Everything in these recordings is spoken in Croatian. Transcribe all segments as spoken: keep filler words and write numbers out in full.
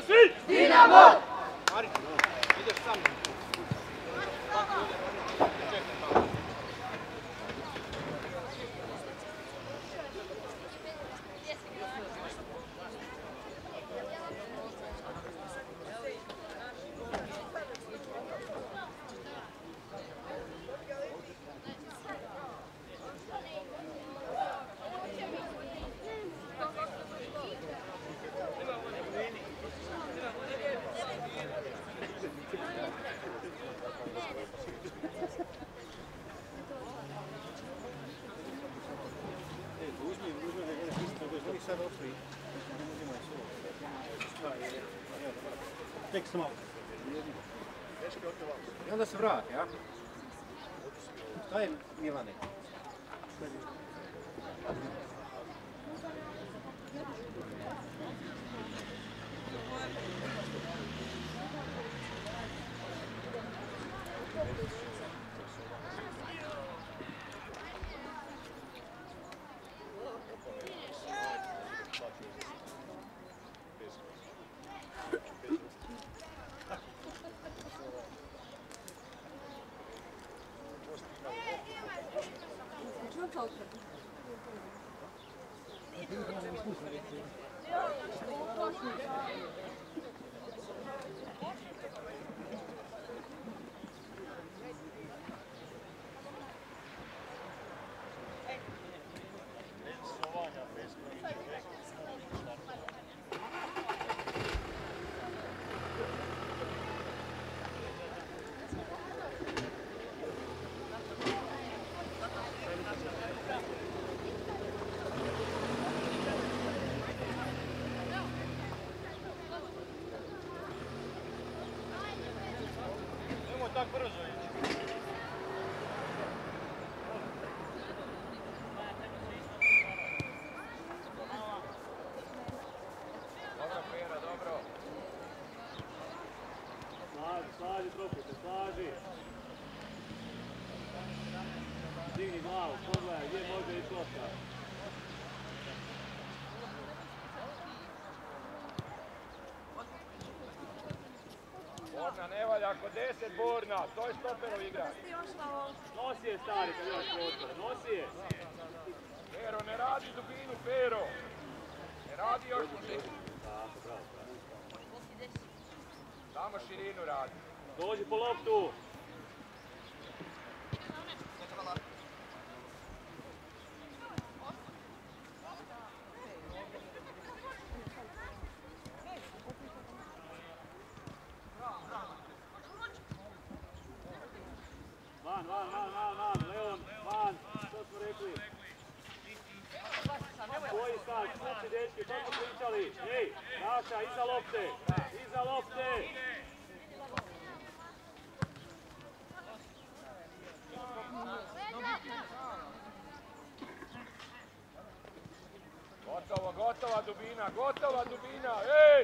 svi! Dinamo! Ideš sam. Tek se malo. I onda se vrati, ja? Šta je Milane? Tak brzo ići. Dobro, Pera, dobro. Slaži, slaži, Trofite, slaži. Digni glavu, pogledaj, gdje može ići lopta. Borna ne valja, ako deset Borna, to je stoperov igrač. Nosi je stari kad imaš prostor, nosi je. Pero, ne radi dubinu, Pero. Ne radi još dubinu. Tako, bravo, bravo. Samo širinu radi. Dođi po loptu. Van, van, van, van, van, Leon, van, što smo rekli? Koji stan, sluči dečki, što smo pričali? Ej, Raša, iza lopte, iza lopte! Gotovo, gotova dubina, gotova dubina, ej!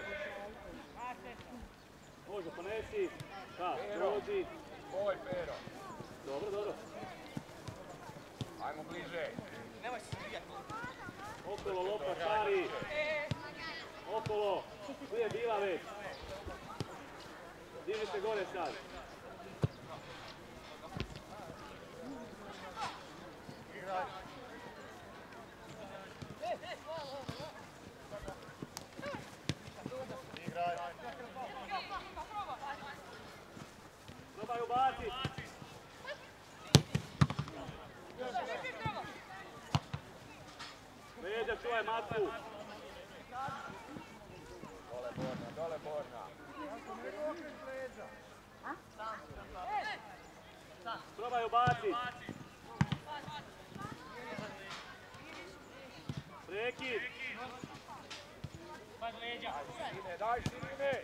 Može, ponesi, da, prođi. Oj, Pero. Dobro, dobro. Ajmo bliže. Nemoj se zvijati. Okolo lopta, stari. Okolo. Tu je bila već. Divi se gore sad. Igraj. Igraj. Probaj ubacit. Leđa, čuvaj matku. Dole Borna, dole Borna. Probaj ubacit. Prekid. Daj širine, daj širine.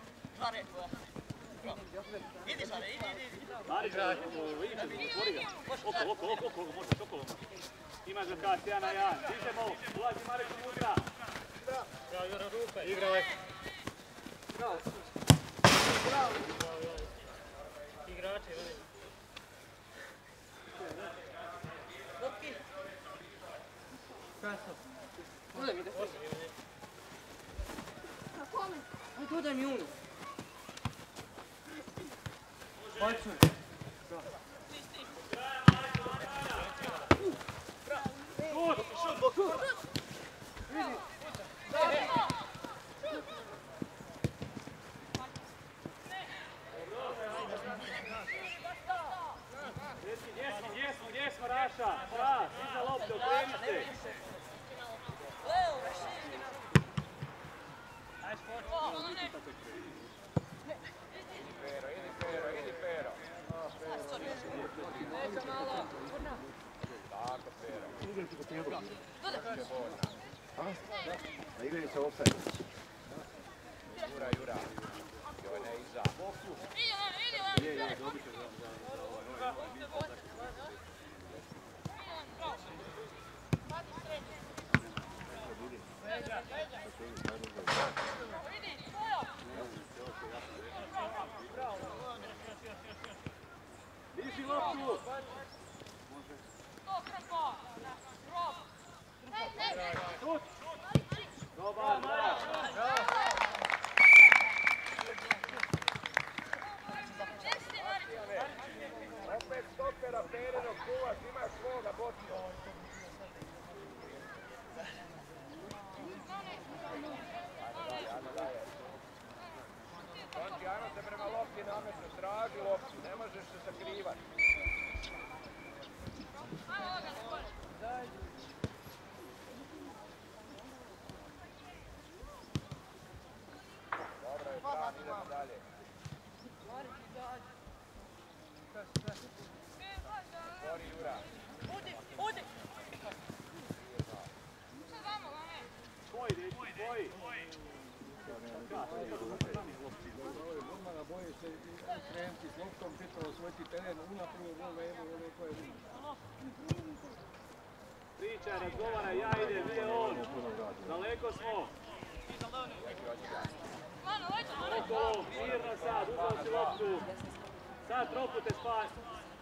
Idi Sare, idi, idi. Marića, vidiš, otvori ga. Okolo, okolo, okolo, okolo, možeš, okolo. Ima za kas, jedan na jedan. Dižemo, ulazi Marek unutra. Bravo, Jura, rupe. Igraj. Bravo. Bravo. Igrači, vidi. Lopki. Krasno. Uzem ide. Na kome? Dodaj mi unu. Pačuj. Gdje smo, gdje smo, Raša? Da, iza lopte, okreni se. Pero, idi Pero, idi Pero. Tako Pero. A igraju se offside. Jura, Jura. Joj ne iza. Je, je, dobit će za Diži loptu! Dobar, Mara! Opet stopera Perinog kuvac, ima svoga bočka. Tonči, ajmo se prema lopti nametnu, traži loptu, ne možeš se sakrivati. Dobro je, Fran, idemo dalje. Gori, Jura. Spoji, dečki, spoji! Normana boje se krenuti s loptom, pitao osvojiti teren, unaprije, vole, evo, vole, ko je vino. Priča, razgovara, ja idem, gdje je on? Daleko smo. Okolo, mirno sad, uzao si loptu. Sad tropu te spasi.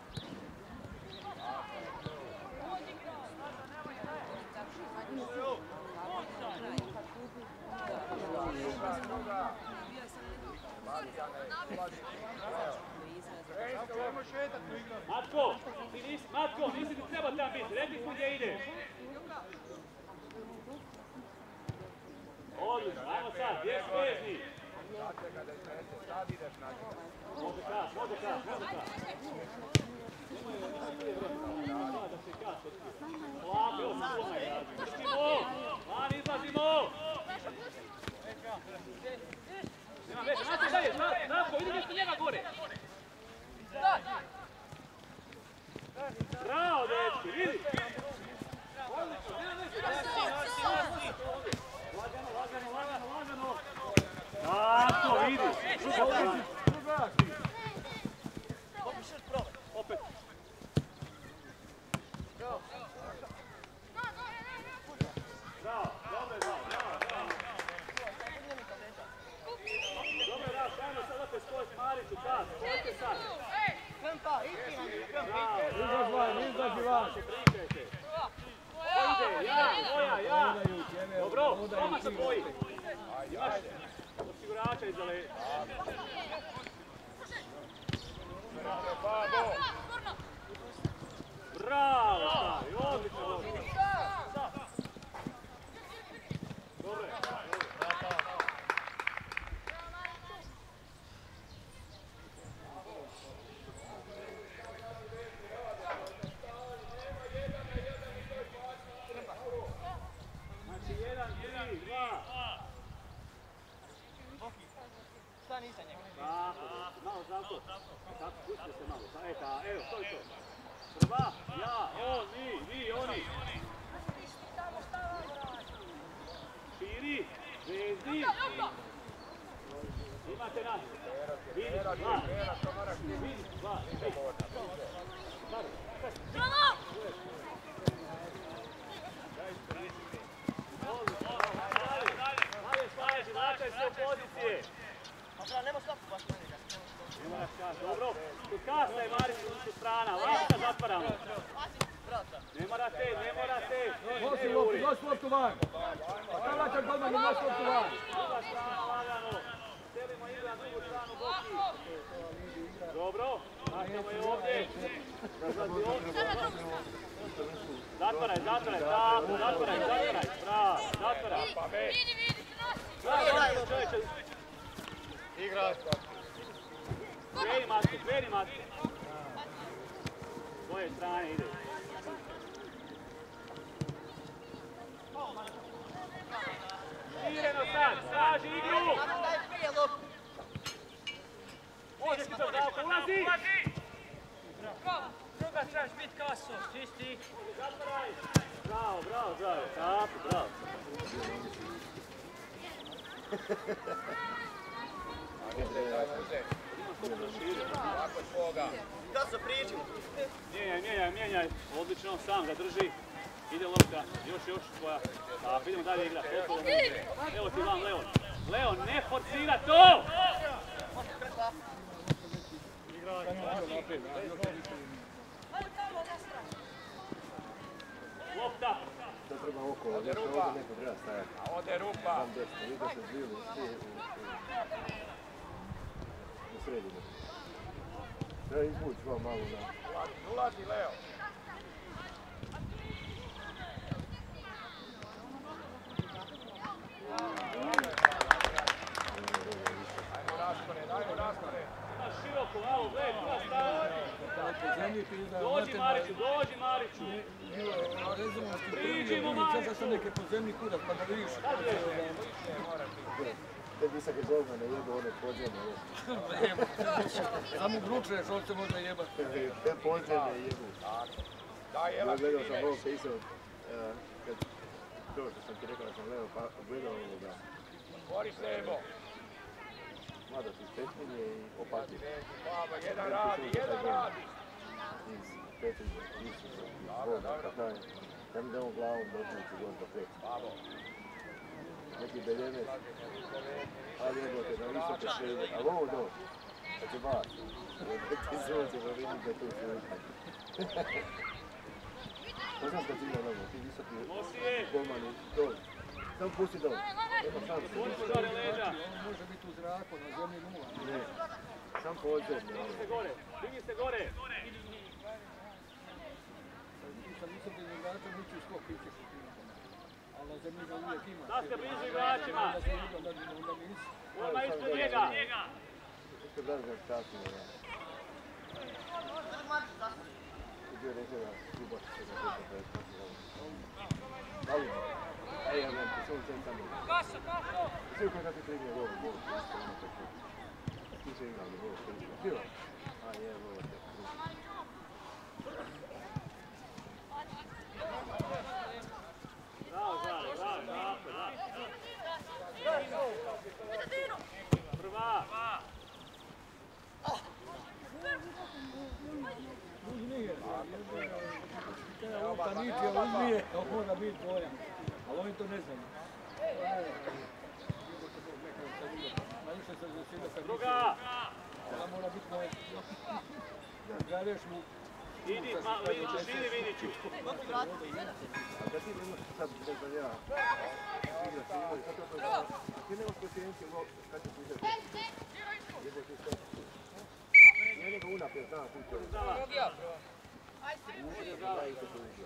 Matko, ti nisi, Matko, nisi ti treba tam biti, rekli smo gdje ideš. Odlično, ajmo sad, gdje su vezni? Sačeka da iznese, sad ideš na njega. Može kas, može kas, može kas. Da se kas otkriva. Polako, evo sam sloma je radio. Izlazimo, van izlazimo. Nema veze, naći dalje, Natko, vidi nešto njega gore. Bravo, dečki, vidi. Odlično, nema veze. Lagano, lagano, lagano, lagano. Natko, vidi. Opet. Bravo, dobro je, bravo, bravo, bravo. Dobro je, Raš, ajmo sad opet spojiti Maricu, kas, spojite sad. Izađi van, izađi van. Pričajte. Ko ide? Ja, moja, ja. Dobro, Toma se boji. Imaš osigurača iza leđa. Babo! Bravo, Stavi, odlično, odlično. Dobro je. Znači, jedan, tri, dva. Stani iza njega. Tako, malo zato. Tako, pustite se malo. E, ta, evo, to je to. Prva, ja, on, vi, vi, oni. Širi, vezni. Imate nas. Vidi, dva. Vidi, dva. Dalje, slaži, vraćaj se u pozicije. Nemo slapu baš na njega. Ne moraš kasa, dobro. Kod kasa je Marić u strana, vrata zatvaramo. Ne morate, ne morate. Nosi loptu, nosi loptu van. A kada će odmah, nosi loptu van. Druga strana, lagano. Vraćamo je ovdje. Zatvaraj, zatvaraj, tako, zatvaraj, zatvaraj. Bravo, zatvaraj. Bravo, čovječe. Igra. Kreni matku, kreni matku. S koje strane ide. Mireno sad, traži igru! Daj prije loptu. Možeš ti to Zdravko, ulazi! Druga trebaš biti kaso, čisti. Zatvaraj! Bravo, bravo, bravo, tako, bravo. Da se pričimo. Mijenjaj, mijenjaj, mijenjaj, odlično, sam ga drži. Ide lopta, još, još tvoja. Tako, idemo dalje igrat. Evo ti vam, Leon. Leon, ne forcira to! Lopta! To treba okolo, ovdje neko treba stajati. A ode rupa. Tam desno, vidi da se zbili svi u sredinu. Treba izvući vam malo na... Ulazi, ulazi, Leo. Ajmo raspored, ajmo raspored. Imaš široko, malo, gled, dva stava. Dođi Mariću, dođi Mariću. Priđimo Mariću. Sada sam neke podzemni kudak, pa da vidiš. Te visak je zovno, ne jedu one podzemne. Samo gručuješ, on se može jebati. Te podzemne jedu. Daj, Ja Ela, gledao sam stigneš. ovo pisao, kad to što sam ti rekao da sam gledao, pa gledao ovoga. Bori se, Evo. Mada su iz Petrinje i Opatije. Baba, jedan radi, jedan radi. Iz Petrinje, Isusa, iz Voga, Kataj. Ja mi damo glavom došlici god do pet. Babo. Neki beljenes, ali jebote, na visoke šlede. Ali ovo dođe, da će baš. Ti sunce, pa vidim da tu sunce. To znam kad igra dobro, ti visoki golmani, dođe. Samo pusti dođe. Nema šanse. Otvorimo žare leđa. On može biti u zraku, na zemlji nula. Ne, sam podzemno. Digni se gore, digni se gore. Sa visokim igračom ući u skok, ićeš u tim. Ali na zemlji ga uvijek ima. Da ste blizu igračima. Onda se igra, onda onda nisi. Odmah ispred njega. Isto da ga časno, ja. Ti bio rekao da klubaš se da bude pred Portugalom. Ali, ej, ja vam ti sam sam tamo. Kaso, kaso! Sve kada ti primio gol, gol, isto ima tako. Ti se igrali gol, što je bilo. A je, gol, te. Bravo, bravo, bravo, bravo, bravo. Prva. Uzmi je. Kada lopta niči, a uzmi je, to mora biti dvojak. Ali oni to ne znaju. Najviše se zasida kad Druga. ona mora biti moja. Gledeš mu. Idi, ma, Vidiću, širi Vidiću. A kad ti nemaš sad, ne znam ja, igra se imali, sad to je, a ti nemaš koefijencije, kad će ti igrati? Jebo ti sve. Nije nego unaprijed, znam, kuće. Uđe, da i se to uđe.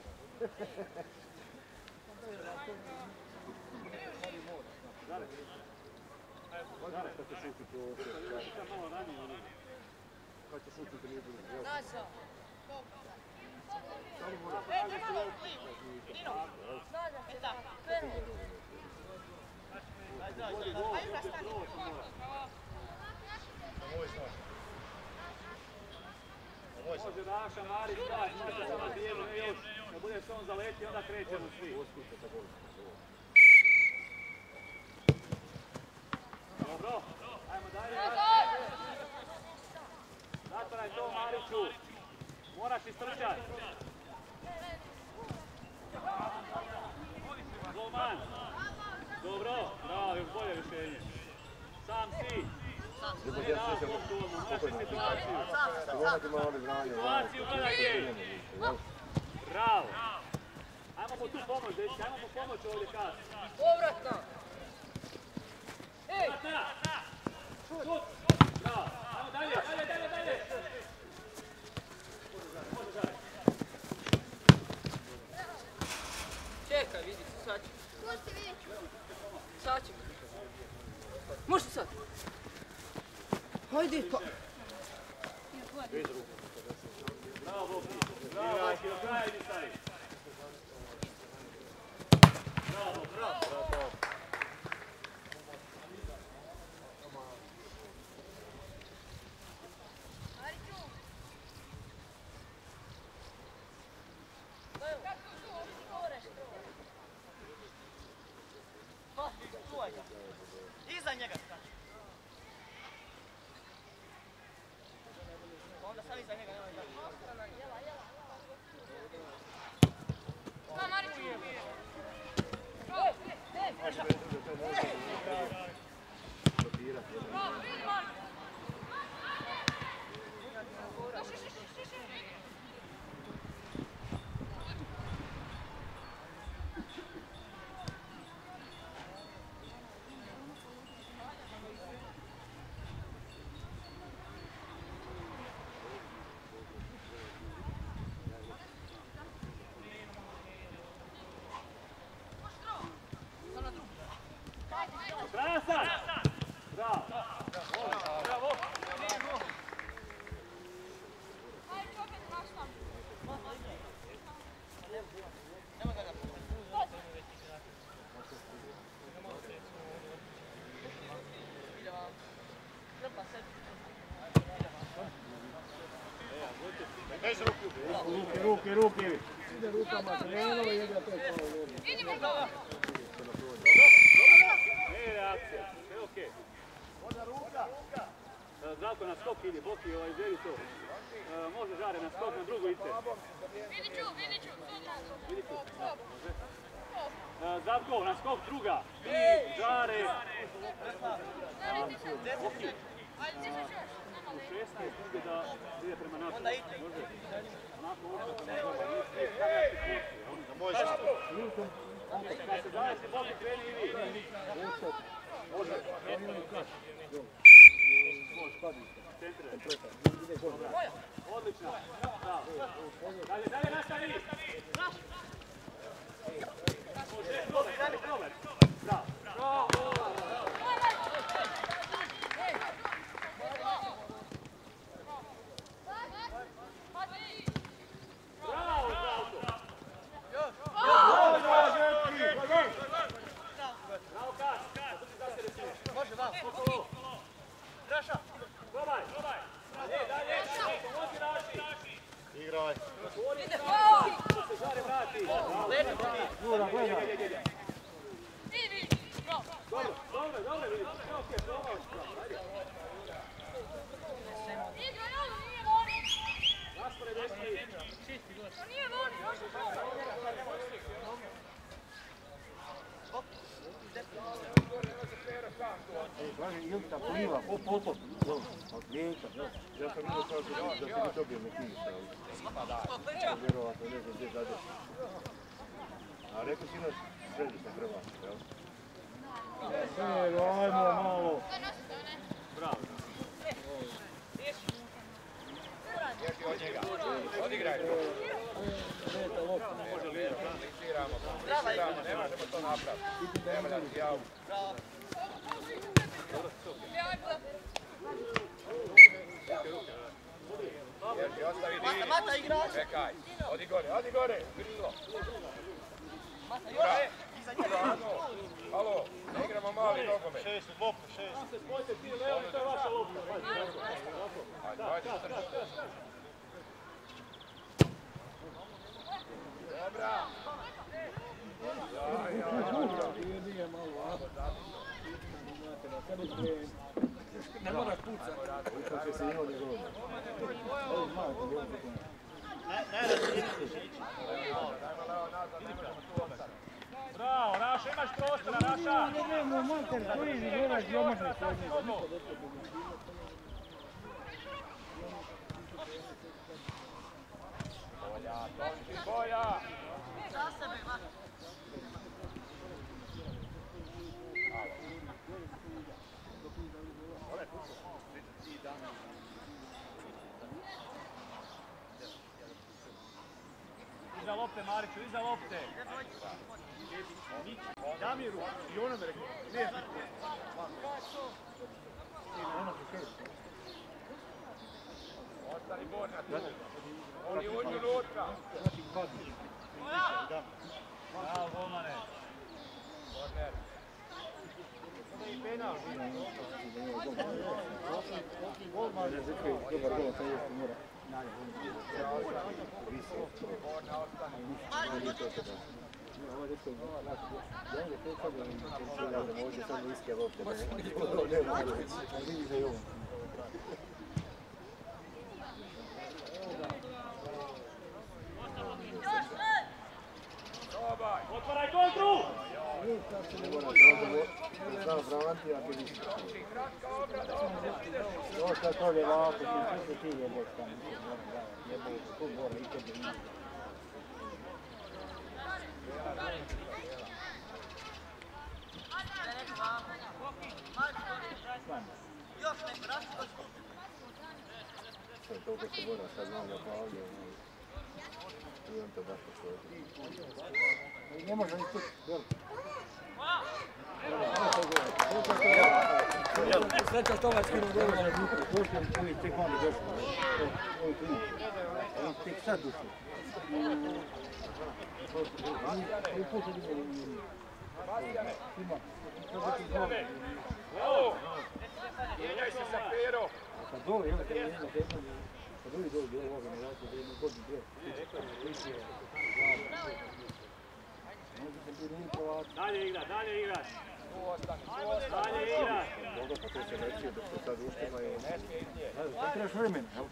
Možda kad će šutiti ovo sve. Kad će šutiti nije bilo. Samo mora. Može Daša, Marić, daj, može samo dijelu, ne još. Da bude se on zaletio, onda krećemo svi. Dobro, ajmo dalje. Zatvaraj to, Mariću. Moraš istrčati. Golman. Dobro, bravo, još bolje rješenje. Sam si. Ne na postu odmah, moraš i situaciju. Situaciju gledaj gdje. Bravo. Ajmo mu tu pomoć, dečki, ajmo mu pomoć ovdje kad. Povratno! Ej! Šut! Bravo, ajmo dalje, dalje, dalje, dalje. Hajde pa. Bravo, Boki. Bravo, Boki, do kraja idi stavi. Bravo, bravo. Iza njega skači. Onda sam iza njega, nemoj da. Pa Mariću! Bravo, vidi Mariću! Krasan! Bravo! Bravo! Mariću opet naštam. Nemoj ga da Ruke, ruke, ruke. Ide rukama krenuo i igra to je pao lobno. Vidimo ga! Ne reakcija, sve okej. Zdravko na skok ide, Boki, ovaj, izvedi to. E, može Žare na skok na drugu ice. Vidit ću, vidit ću. Vidi tu. E, Zdravko, na skok druga. Ti, Žare. Boki. U šestnaest ide da ide prema naprijed. Onda ide. Može. Onako uopće prema naprijed. Nije stavljati kuće. Kad se daje se Boki kreni i vi. Može. Centre. Odlično. Bravo. Dalje, dalje nastavi. Može, Robert, dalje, Robert. Bravo. Bravo. Bravo, Zdravko. Bravo, Kas. može, vam. Draša. Probaj, probaj. Dalje, dalje. Pomozi Raši. Igraj. Otvori stranu. Da se Žare vrati. Lepo ti. Jura, gledaj. Ti vidi! Bravo! Dobro, dobro, dobro, vidiš. Sve okej, probao si. Ajde. Igra, ovo nije voni! Raspored desni. To nije voni! Kaže, Ilka pliva, po potop. Od lijeka, ja sam vidio kao da se mi dobio nekiniš, ali vjerovatno ne znam gdje zadeš. A rekao si nas središta Hrvatska, jel? Evo, ajmo malo. Bravo. Jesi od njega. Odigraj. Leta lopta. Fiksiramo. Fiksiramo, ne možemo to napraviti. Nema da ti javu. Jesi, ostavi Mata, di. mata igrač. Čekaj. Odi gore, odi gore. Grilo. Mata, još. Iza njega. Alo, alo, ne igramo mali nogomet. Šest, lopta, šest. Da se spojite ti, Leo, i to je vaša lopta. Ajde, ajde. Dobra. Nije malo, a? Znate, da sad iskreni. Ne moraš pucati. Kako će se imao njegovom? Ovo malo, to je ovo. Bravo, Raša, imaš prostora, Raša. Ne, ne, ne, mater, stojiš i gledaš djomašne sve njega. Nikad od tebe ne bilo. Boja, Tomči, boja. Za sebe, mata. Iza lopte, Mariću, iza lopte. Damiru, i ono me rekao, ne, ne, ono se šest. Oni uđu unutra. Bravo, golmane. Korner. Otvaraj kontru! Znam Franti, a ti nisi. Kratka obrada, ovdje ideš. To što to je ovako, ti se ti jebeš tamo. Jebeš, tu mora i tebe ima. Još neko, rastu što Sve toliko se mora, sad znam da pa ovdje. I on to baš posloži. Ne može ni tu, dobro. Sreća Tomac kino dobro na ruku, došli mi čuli tek oni došli. Ovi tu oni tek sad došli. Ovi put je bilo u njima. Ima. Evo! Mijenjaj se sa Pero. A kad dole, evo kada jedna tema, kad drugi dole bilo ovo generacija, da jednu godinu dve. Možda se bi nije provati. Dalje igra, dalje igra. Tu ostani, tu ostani. Dalje igra. Mogu pa tu se neći, dok se sad uštima i... Sad trebaš vremena, jel?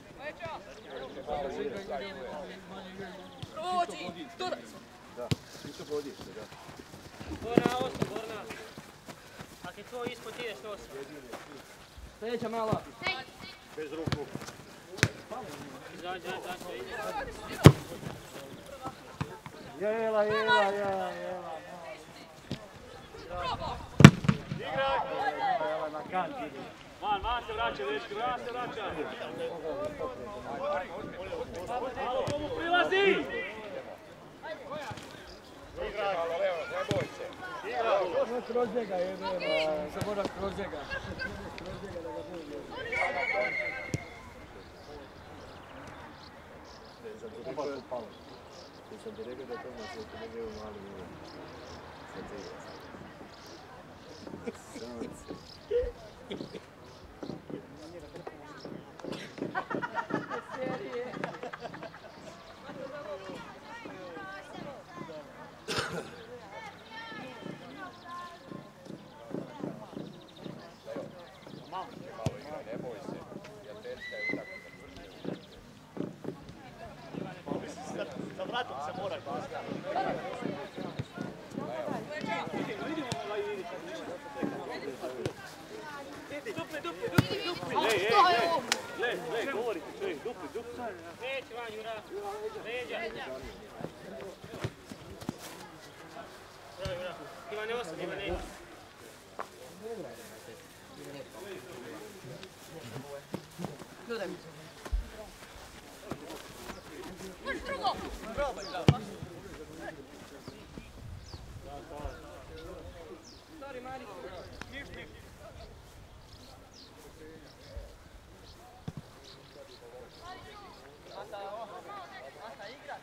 Prođi, turac. Da, ti to podiš se, da. Borna, osam, Borna. Ako je tvoj ispod, ti ideš osam. Sljedeća mala. Bez ruku. Izađi, izađi, izađi. Jela, jela, jela, jela. Igraj! Jela, na kanti ide. Man, man se vraća, dečki, man se vraća. Malo komu prilazi! Igraj, malo levo, ne boj se. Ovo kroz njega jebe, se mora kroz njega. Kroz njega da ga bude. Oba su pali. Ti sam ti rekao da to nas je to ne mali uvijek. Sad se igra. Sad se. Malo igraj, ne boj se. Prijateljska je utakmica. za vratom se mora. Vidimo ovaj Irić. Dupli, dupli, dupli, dupli. Ej, ej, ej. Gle, gle, govorite čovjek, dupli, dupli. Neći van, Jura. Leđa. Bravo, Jura. Ima ne osam, ima ne. Gledaj mi. Može drugo. Probaj, da. Stari, Mari. Mata igra.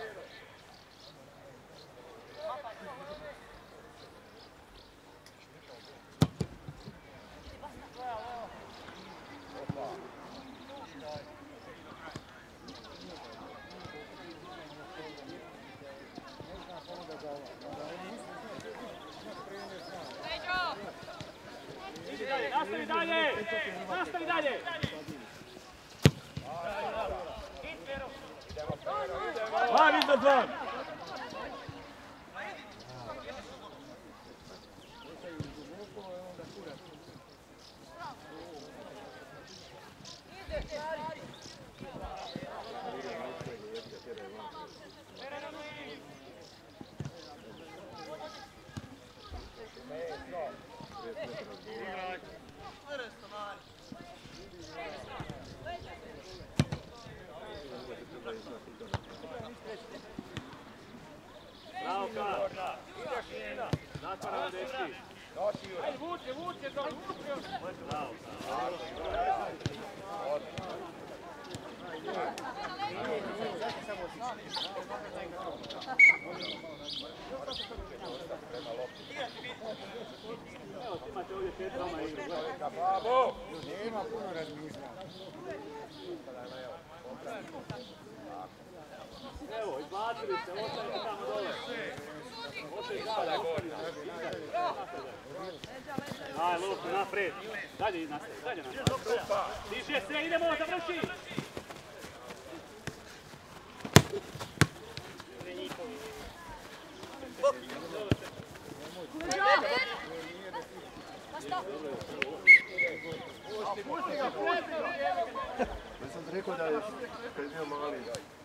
Nastavi dalje! Nastavi dalje! Van iznad van! Bravo, Kar! Zatvaramo, dečki! Nosi Jura. Ajde, vuče, vuče, to vuče. Bravo, Kar! Evo, izbacili se, ostavite tamo dole. Ošli sada, ostavite. Aj, Luka, naprijed. Dalje nastavi, dalje nastavi. Diže se, idemo, završi! Ja sam rekao da je kad je bio mali.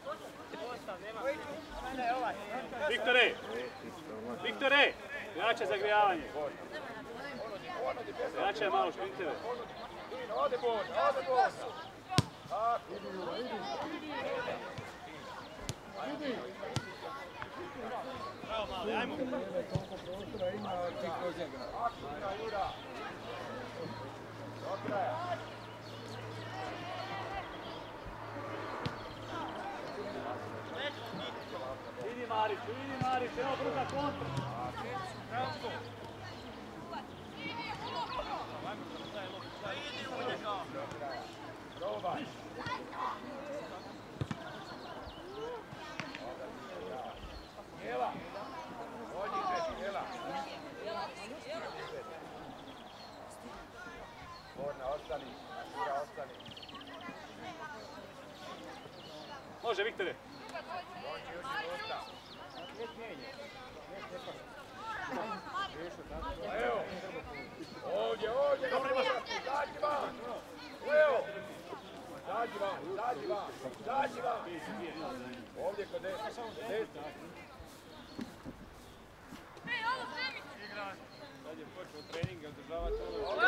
Viktore! Viktore! Jače zagrijavanje. Jače malo šprinteve. Ode bod, ode bod. Tako. Bravo mali, ajmo. Toliko prostora ima, ti kroz njega. Aktivna Jura. Dobre. Idi Mariću, idi Mariću, evo brza kontra. Probaj. Jela. Dođite, Jela. Borna, ostani. Jura, ostani. Može, Viktore. Dođi, uđi unutra. Evo. Ovdje, ovdje. Zađi van. Evo. Zađi van, zađi van, zađi van. Ovdje kod desna, desna. Sad je počeo trening, održavati ovo.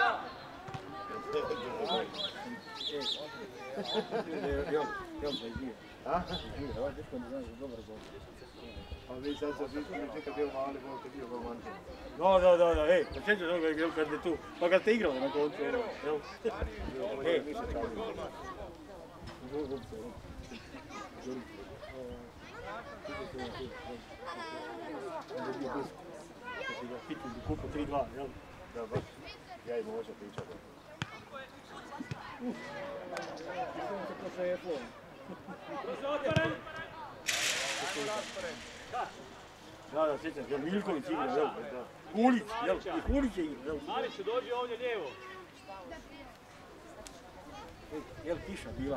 A vi sad se pričali čekaj bio mali, bol te bio golman. Da, da, da, da, ej, pa sjećaš onoga igrao kad je tu, pa kad ste igrali na koncu, evo. Ej, Mi se čali. Pitu bi kupu tri dva, jel? Da, baš. Ja im hoću pričati. Idemo se po šefu. Brzo otvoren. Da, da, sjećam, jel Miljković igra, jel? Hulić, jel? I Hulić je igra, jel? Mariću, dođi ovdje lijevo. Jel kiša bila?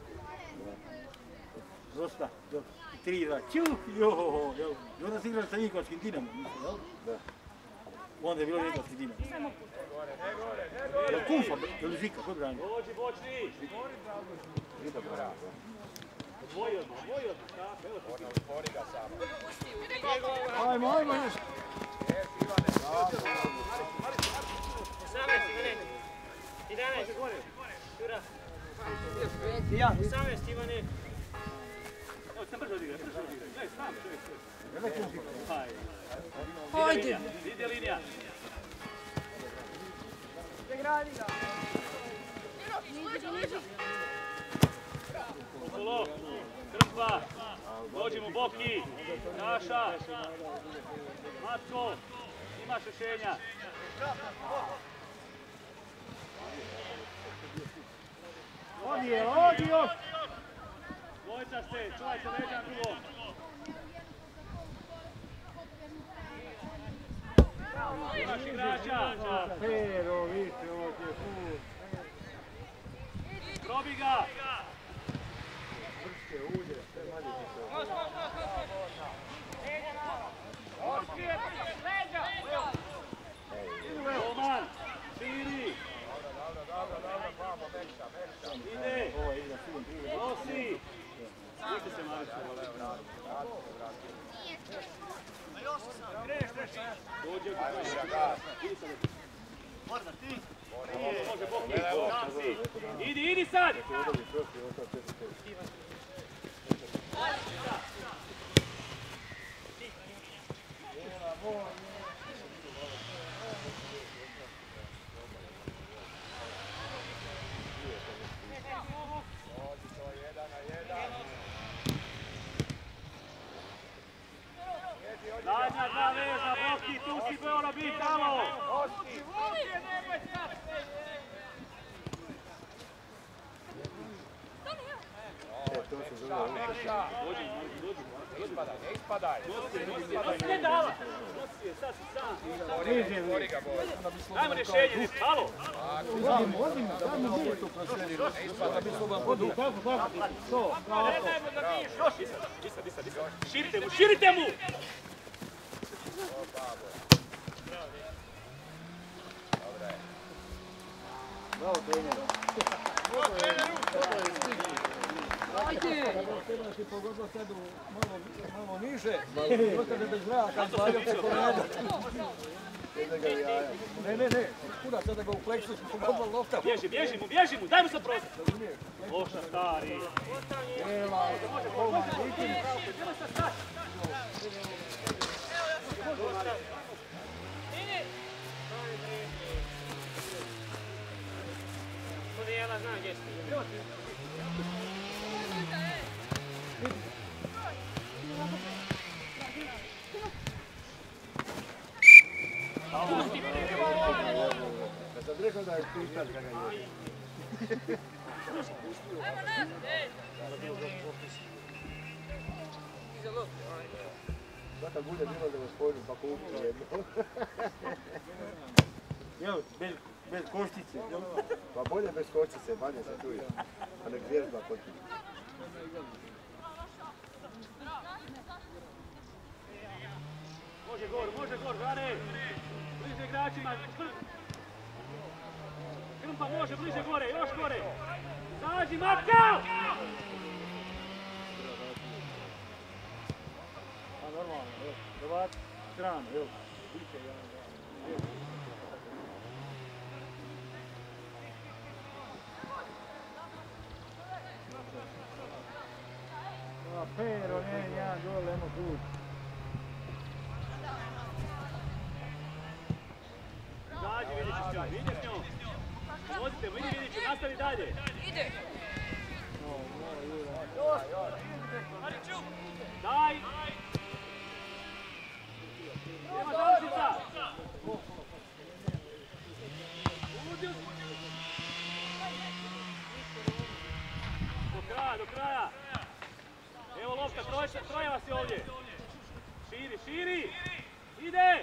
Dosta, jel? tri dva, čuh, johoho, jel? I onda si igrali sa Vinkovačkim Dinamom, mislim, jel? Da. Onda je bilo Vinkovački Dinamo. Ne gore, ne gore, ne gore. Jel Kufa, jel Žika, kod brani? Dođi, bočni. Vida bravo. Odvoji odmah, odvoji odmah. Tako, evo ti. Borna, uspori ga samo. Ajmo, ajmo, još. Jes, Ivane. osamnaest, Ivane. jedanaest. Jura. Ja. osamnaest, Ivane. Evo, sam brzo odigraj, brzo odigraj. Daj, sam, čovjek, čovjek. Jel Kufa? Hajde. Hajde. Ide linija. Okolo, Krpa, dođi mu Boki, Naša, Matko, imaš rješenja. Odi je, odi još! Dvojica ste, čuvajte leđa drugom. Imaš igrača. Pero, više, ovo ti je put. Probi ga. Roman, širi. Dobro, dobro, dobro, vamo, mekša, mekša. Ide. Nosi. Pusti se Mariću. Dođe u kuću. Borna, ti. Može Boki, sam si. Idi, idi sad. Zadnja dva veza, Boki, tu si Beora biti tamo. Mekša, mekša. Dođi, dođi, Ne ispadaj, ne ispadaj. dođi. Ne dava. Nosi je, sad si sam. Bori ga, bori. Dajmo rješenje, ne halo. Ozbiljno, daj mu djetu prosvjeriti. Da bi slobodan podu. Kako, kako? Što? Ne dajmo da biješ. Još, disad, disad, disad. Širite mu, širite mu! Bravo, trener. Ajde! Treba ti pogodilo sad malo, malo niže. Ostane bez zraka, slavio preko reda. Ne, ne, ne. Kuda sada ga u pleksu pogodilo lopta. Bježi, bježi mu, bježi mu, daj mu sad prostor. Loša, stari. Evo, ovo itin. Kod jela znam gdje si. Kad sam rekao da je pitan kada je. Svaka bude bilo da vas pođu pa kupi jedno. Jel, bez, bez koštice. Jel? Pa bolje bez kočice, manje se čuje. A nek vježba kod ti. Može gor, može gor, Gare. Bliže igračima. Krmpa može, bliže gore, još gore. Zađi, Matka! A normalno, jel? Hrvat, strano, jel? A Pero, ne, jedan gol, eno put. Zađi, Vidiću s njom, vidi s njom. Vozite mu, idi Vidiću, nastavi dalje. Ide. Daj! Nema završica! Uđi! Do kraja, do kraja! Evo lopta, troje, troje vas je ovdje! Širi, širi! Ide!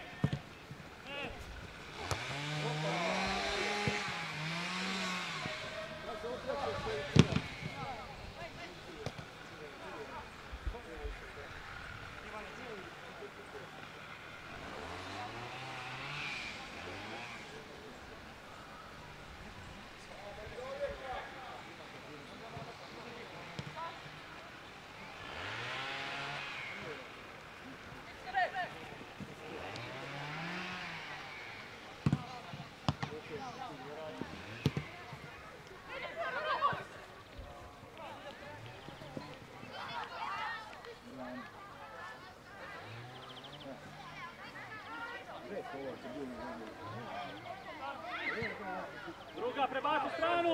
Druga, prebaci stranu!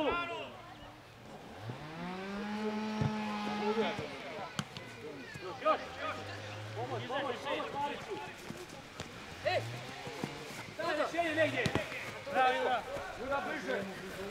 Još, još! Pomoć, pomoć, pomoć Mariću! E! Daj rješenje negdje! Pravi, Jura! Jura, bliže!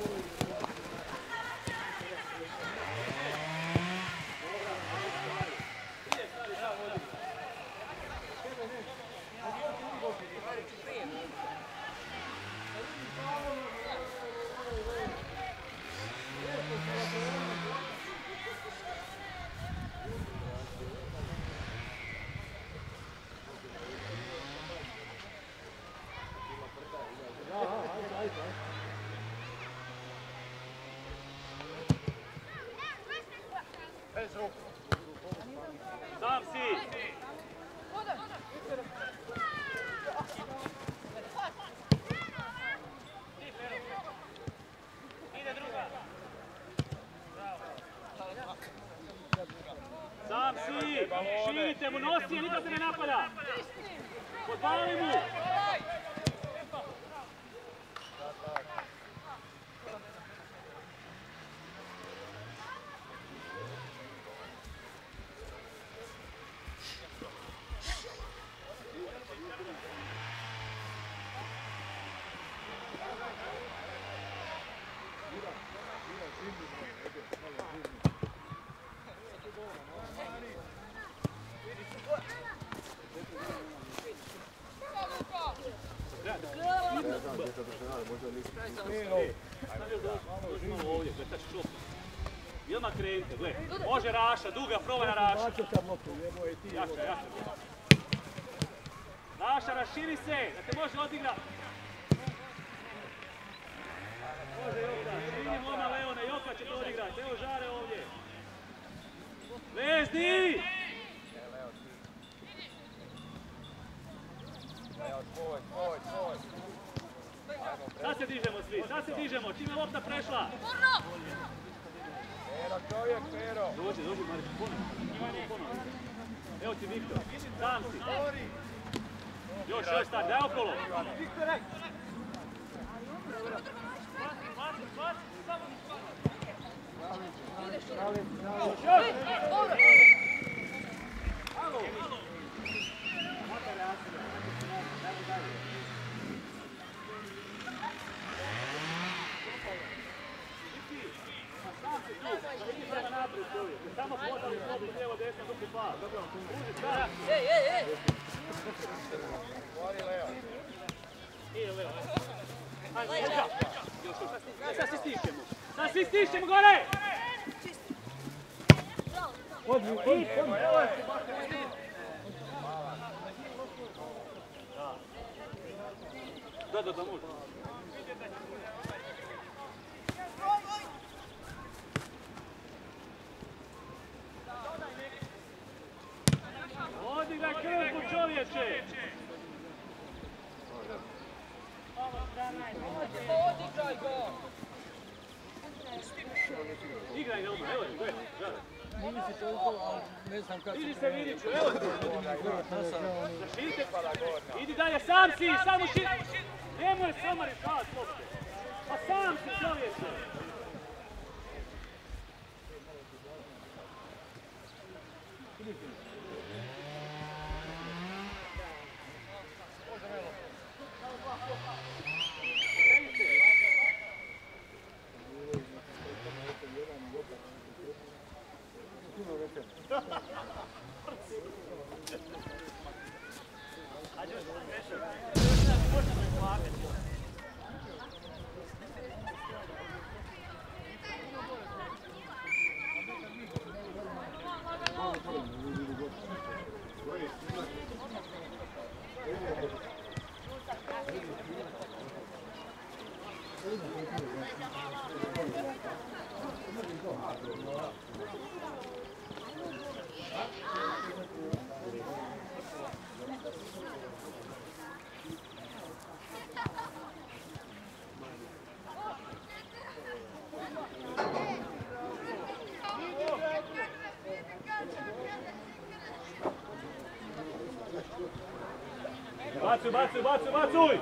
Bez ruku. Sam si! Ide druga. Sam si! Širite mu, nosi je, nikad se ne napada! Podvali mu! Dođi malo ovdje, gle, sad ćeš loptu. I odmah krenite, gle. Može Raša, duga, probaj na Raša. Bacio sam loptu, jebo je ti. Jače, jače. Raša, raširi se, da te može odigrat. Može Joka, širi moma Leone, Joka će te odigrat. Evo Žare ovdje. Vezdi! Sad se dižemo svi, sad se dižemo, čim je lopta prešla. Pero čovjek, Pero. Dođi, dođi Marić, ponovno. Evo ti Viktor, sam si. Još, još stari, daj okolo. Viktore! Još, još! Halo! Samo podali slobu, lijevo, desno, dupi pa. Uži, stara. Ej, ej, ej! Gori Leo. Ide Leo. Ajde, Luka. Još, još, sad svi stišćemo. Sad svi stišćemo gore! Odmi, odmi, odmi. Da, da, da, može. Odigraj krvku, čovječe! Odigraj ga! Igraj ga odmah, evo je, gledaj, gledaj. Nije si toliko, ali ne znam kad... Idi se Vidiću, evo ti! Zaširite, idi dalje, sam si, samo širi! Nemoj sama rješavati lopte! Pa sam si, čovječe! Bacuj, bacuj, bacuj, bacuj!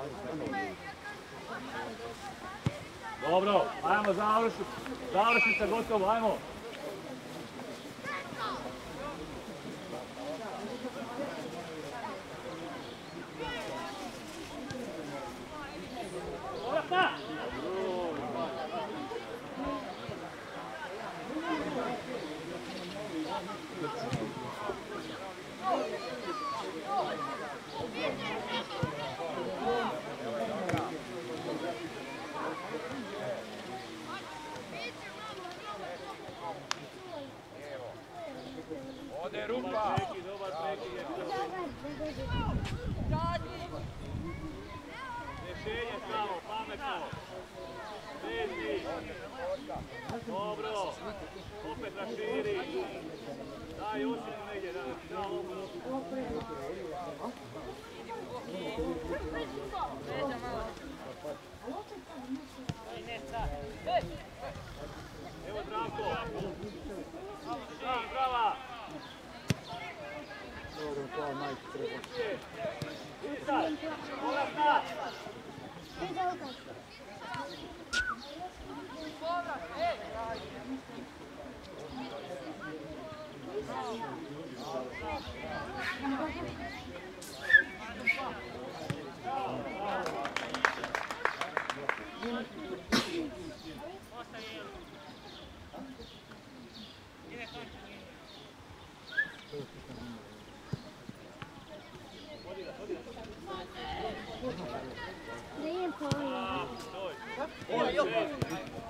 Dobro, ajmo završiti. Završnica gotovo, ajmo. Povratna! Ode rupa! Rješenje samo, pametno! Vezi! Dobro! Opet raširi! Daj Josipu negdje, da ti da ovo. Evo Zdravko! Da, brava! Dobro, to majke treba. Icar! Povratna! Povrat, ej! Nije pojma. Oj,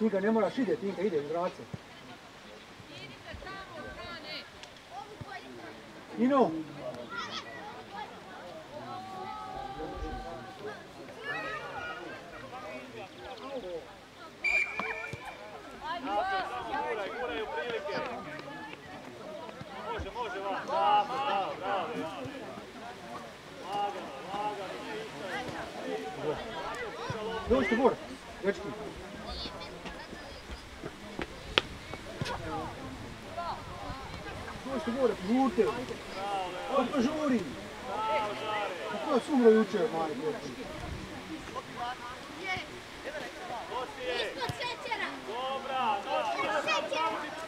Tinka ne moraš ide, Tinka ide iz vrace. Nino! Guraj, guraj u prilike. Može, može vam. Bravo, bravo, bravo. Lagano, lagano, ne isto. Dođite gore, dečki. Dođite gore, žurte. Ovo pa žuri. Kako je sumro jučer, mali dječki. Ispod šećera. Dobra, dobra, dobra.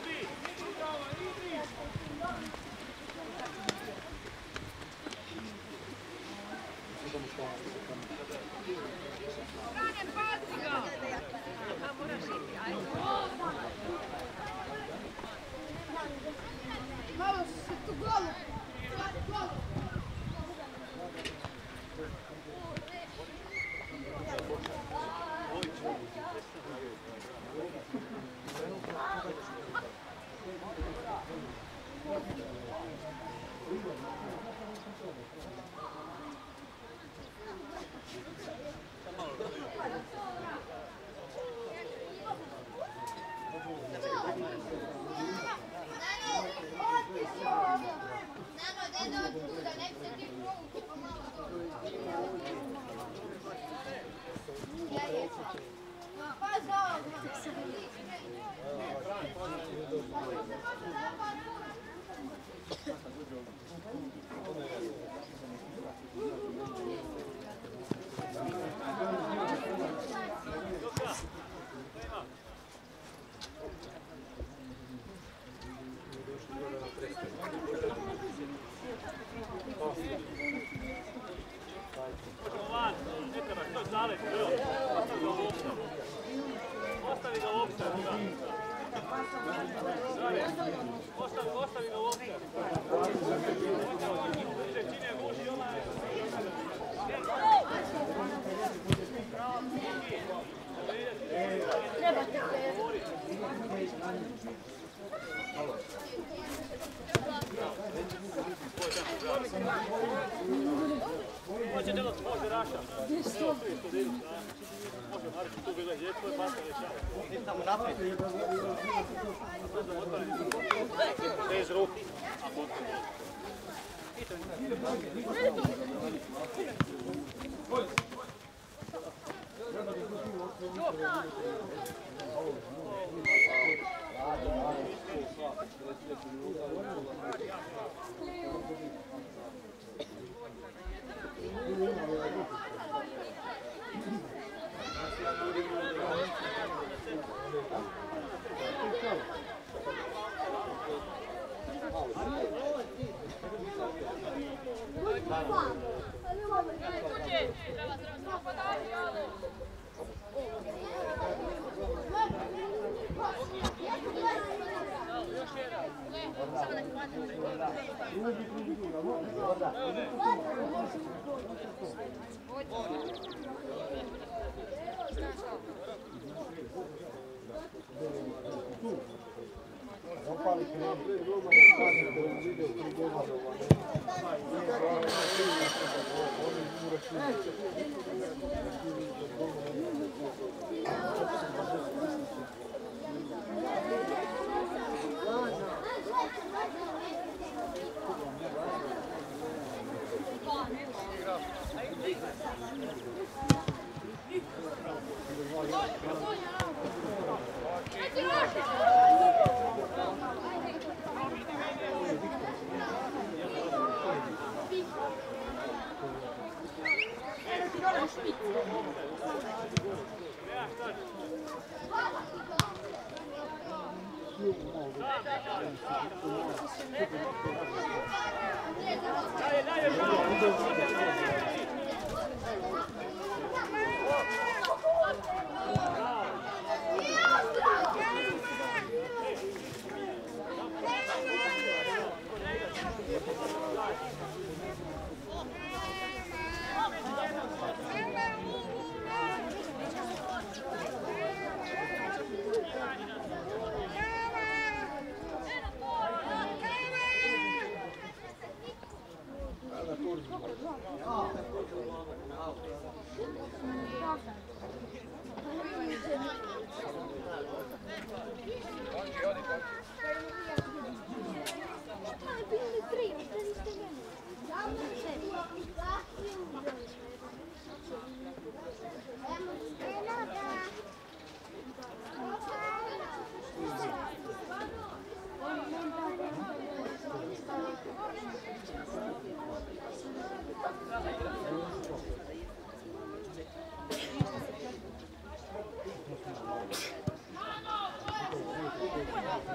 Malo se tu golu. Golu. Ostavi ga u opstav. Ostavi, ostavi ga u opstav. Čini je guši onaj. Treba ti se. Može delo, može Raša. Može Marić, tu bila je to je basta rečana. Ti tamo naprijed. Bez ruki.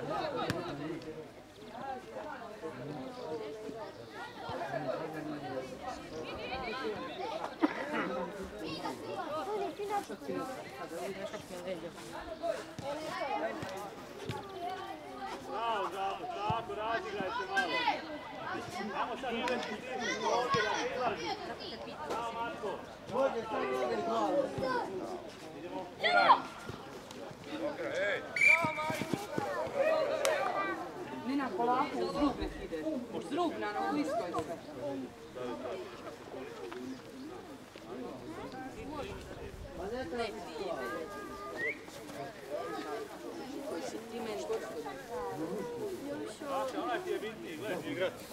Bravo, Žapo, tako, razigrajte malo. Ajmo sad uvesti stisniti ovdje da ne izlazi. Bravo, Marko. Može sad uvijek glavu. Idemo. Ej! Nina, polako, uz rub nek ideš. Uz rub na nogu, isto je sve. Pa ne treba biti glavu. Koji si ti meni gospodin. Saša, onaj ti je bitniji, gledaj, igrati.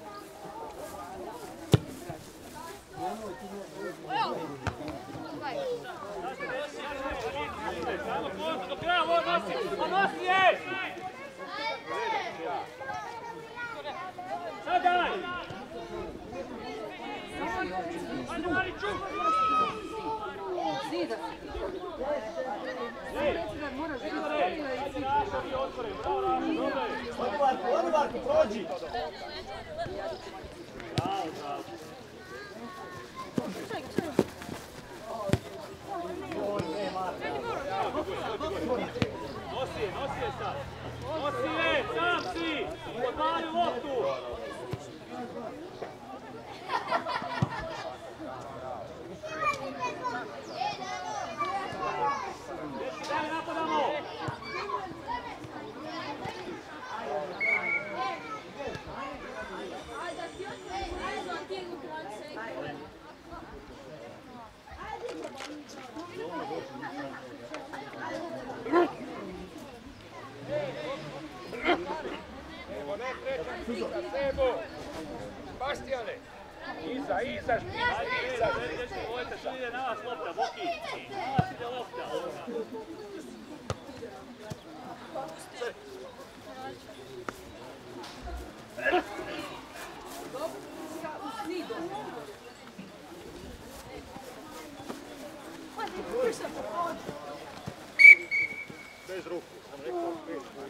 Samo konto do kraja, ovo nosi, a nosi je! Sad daj! Ajde, Mariću! Zida si ti. Reci da moraš biti stavila i svi. Saša, vi otvore, bravo, Raša, dobro je! Odi Marko, odi Marko, prođi! Bravo, bravo. Nosi je, nosi je sad! Nosi je, sam si! Podvali loptu! Dečki, dalje napadamo! Evo, ne trećam iza, Sebo! Bastijane! Iza, iza, Ajde, iza! dečki, dečki, vojte, što ide na vas lopta, Boki! Na vas ide lopta! Bez ruku, sam rekao bez ruku.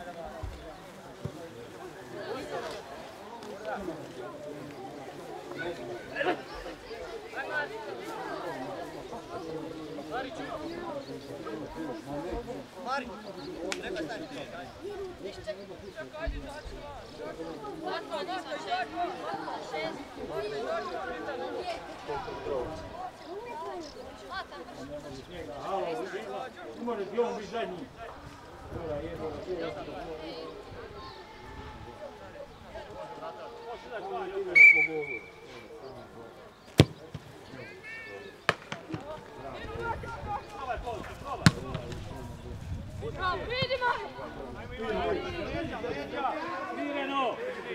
Mari, nemoj taj ti. Ne može ti on biti zadnji. Mireno!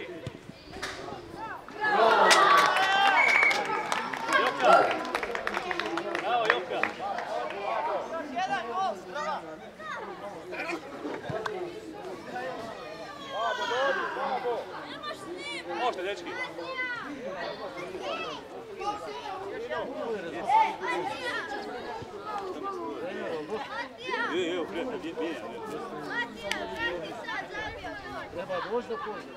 Joka! Bravo, Joka! Jedan gol, strava. Babo, dođi, babo! Možete, dečki! Je, je, prijatelj, je, je. Treba doći do kože.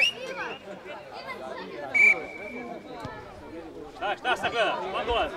Šta, šta sad gledaš? Man dolazi.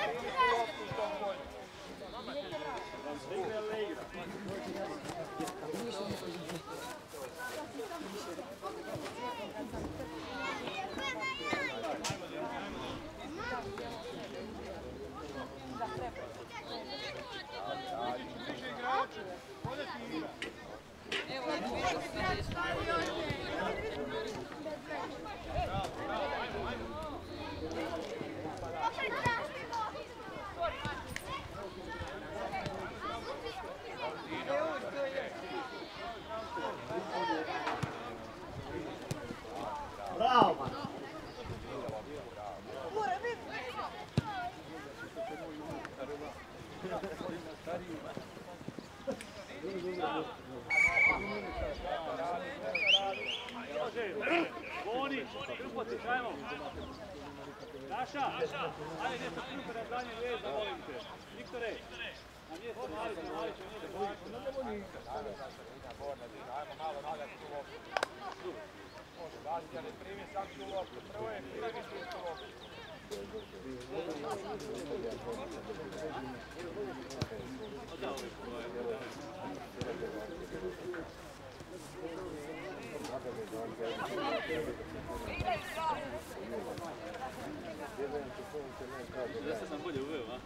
Bravo, man. Boni, Krpotić, ajmo. Saša, ajde gdje se Krpe na zadnje vijezda, molim te. Viktore, na mjesto Marića, Marića nije da Medina, ajmo malo nagati tu loptu. Može, Bastijan ne primi sam tu loptu, prvo je primi tu loptu. Zašto sam bolje uveo, a?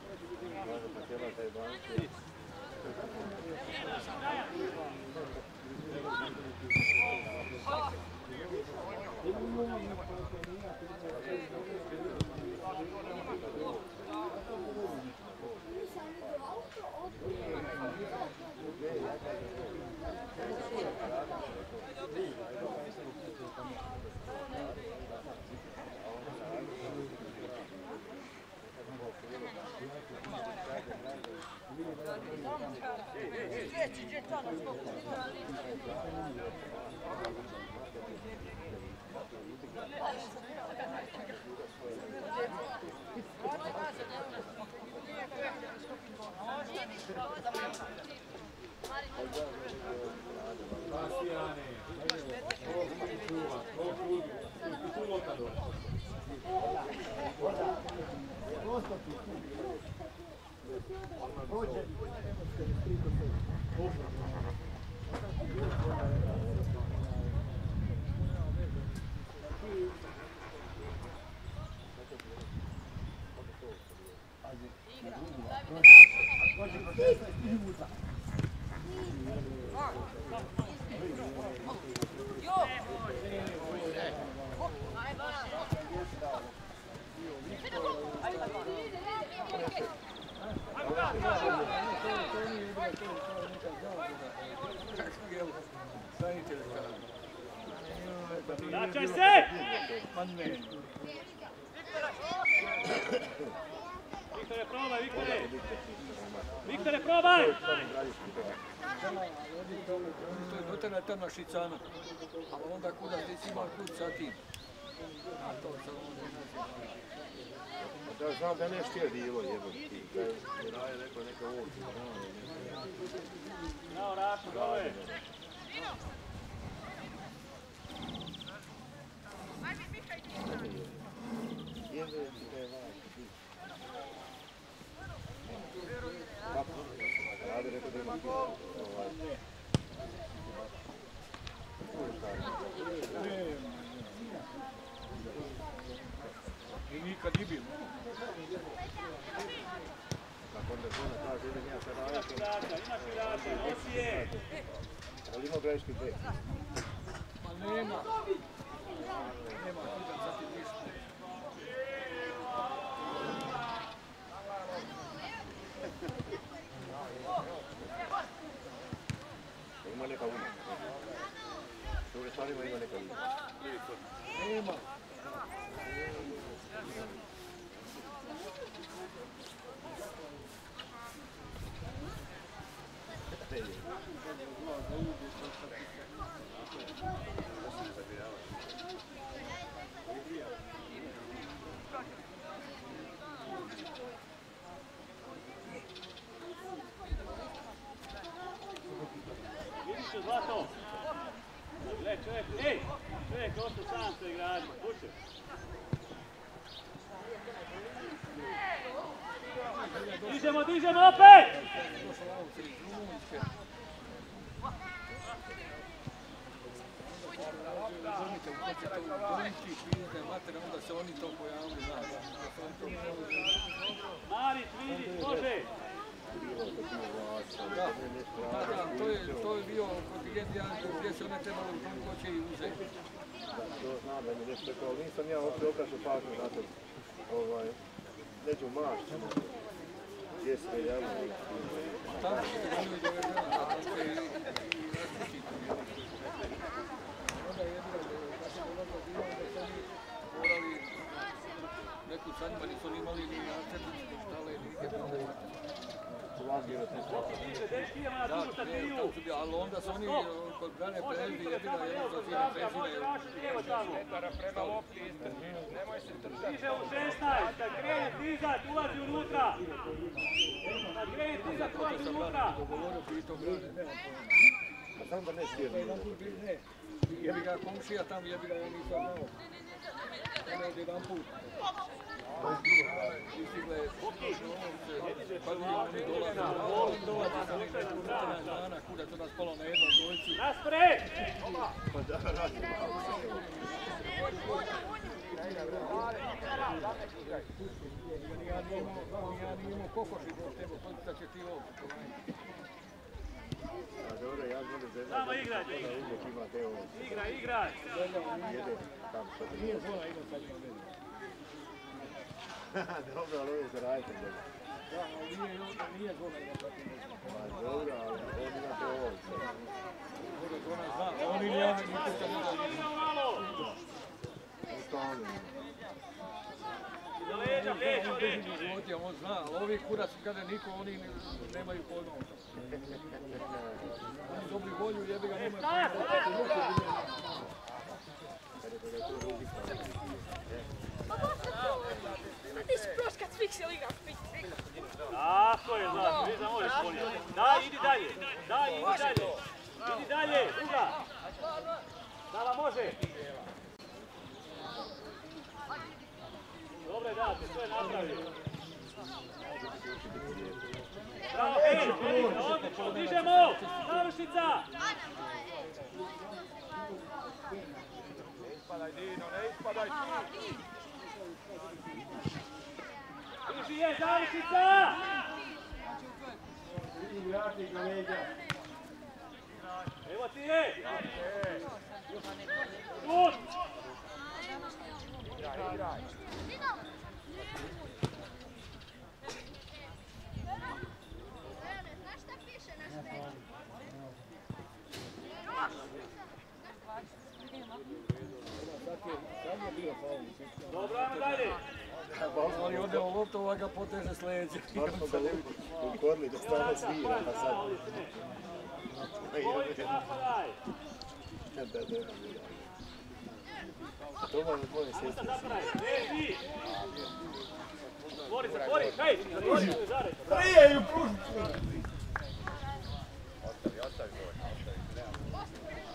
Vraćaj se! Viktore, probaj, Viktore! Viktore, probaj! To je dotena tamo šicana, a onda kuda ti si imao put sa tim. A to sad onda Da, znam da nešto je bilo jebati, da je Raje rekao neka ovdje. Bravo, Rašo, dobro je. Rade rekao da ima i nikad i bilo. Kako onda to kaže, ili nema se Imaš igrača, imaš igrača, nosi je! ali ima greški bek. Ma nema. Nema kuda sad ti ništa. Ima neka uma. S druge stvarima ima neka uma. Nema. Vidiš ću Zlato? Gle, čovjek, ej! Čovjek ostao sam sa igračima, puće. Dižemo, dižemo opet! Zovite u koće to ukloniti, vidite mater, onda se oni to pojavili, znaš. Marić, vidiš, može! Da, da, to je, to je bio kontingent jedan gdje se one trebalo ukloniti, ko će i uzeti. Da, to znam da mi nešto rekao, nisam ja uopće obraćao pažnju na to. Ovaj, neđu maš, gdje se javljaju. Tamo se oni dovedeno, a tako je i različito. Onda je bilo da se dolazilo bilo da su oni morali neku sanjima, nisu oni imali ni nacrtici, ni štale, ni nikakve. Da, ne, tam su bili, ali onda su oni kod brane prezdi jedina jedno za cijene prezine. Metara prema lopti ispred. Nemoj se držati. Diže u šesnaest, kad krene dizat, ulazi unutra. Kad krene dizat, ulazi unutra. Dogovorio pri tom brane. znam da ne sjedi. Jedan put bil ne. Jebi ga komšija tam, jebi ga ja nisam znao. Ono od jedan put. Istigle, pa mi oni dolaze, dolaze sa nekako neteljan dana, kuda to nas palo na jednom dvojcu. Raspred! Pa da, radi. Ja nije imao kokoši do tebe, koliko će ti ovdje. A dobro, ja znam da zemlja. Samo igraj, da uvijek ima te ovo. Igraj, igraj! Jede tam što te Nije zona ima sad ima veze. Dobro, ali ovo je za radite zemlja. Da, ali nije, nije zona ima sad ima veze. Pa dobro, ali on ima te ovo. Možda zona zna, oni ili ja nisu sad ima veze. On stalno ima. Do leđa, leđa, leđa! On zna, ali ovi kurac kada niko, oni nemaju pojma. Oni dobri volju, jebi ga nemaju pojma. A ti si prošli kad Fixel igra Fix. Tako je, znači, vi možeš ponijeti. Daj, idi dalje. Daj, idi dalje. Idi dalje, druga. Dala može. Dobre, da, ti sve napravi. Bravo, ej, odlično, dižemo! Završnica! Ne ispadaj, Dino, ne ispadaj ti! Diži je, završnica! Evo ti je! Šut! Igraj, igraj! Znaš šta piše na štetu? Dobro, ajmo dalje! Ali ode u loptu, ova ga poteže s leđa. Baš smo ga ukorili da stane svira, pa sad... Dvojice napadaj! Da, da, da. To vam je tvoje Ajmo sad sestre. napadaj! Leži! Tvori se, tvori! Hej! Zatvori se, zareć! Prije ju pruži! Ostavi, ostavi gol, ostavi, nema.